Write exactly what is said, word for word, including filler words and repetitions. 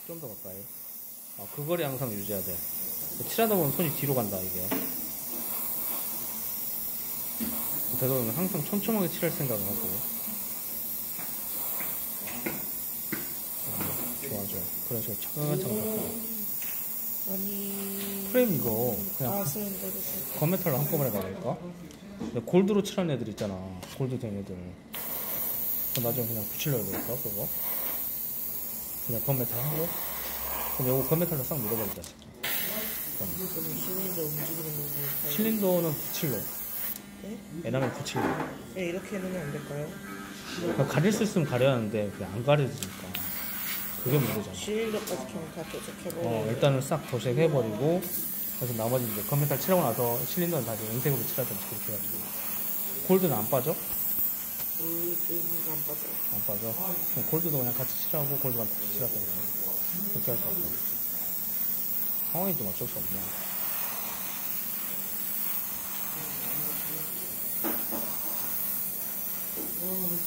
좀 더 가까이. 아, 그 거리 항상 유지해야 돼. 칠하다 보면 손이 뒤로 간다, 이게. 되도록이면 항상 촘촘하게 칠할 생각을 하고. 좋아, 좋아. 그런 식으로 차근차근 닦고. 아니. 프레임 이거 그냥 아, 쓰는데, 건메탈로 한꺼번에 가볼까? 골드로 칠한 애들 있잖아. 골드 된 애들. 나중에 그냥 붙이려고 그럴까, 그거? 그냥 건메탈 하고. 그럼 요거 건메탈로 싹 밀어버리자. 그럼 실린더 움직이는 거고. 실린더는 붙일로. 네? 에나멜 붙일로. 네, 이렇게 해놓으면 안 될까요? 그러니까 가릴 수 있으면 가려야 하는데, 그냥 안 가려지니까. 그게 문제잖아. 실린더까지 그냥 다 도색해버려. 어, 일단은 싹 도색해버리고, 그래서 나머지 이제 건메탈 칠하고 나서 실린더는 다시 은색으로 칠하든지 그렇게 해가지고. 골드는 안 빠져? 골드는 안 빠져. 안 빠져? 그냥 골드도 그냥 같이 칠하고, 골드만 같이 칠하든지. 그렇게 할 것 같아. 상황이 좀 어쩔 수 없네.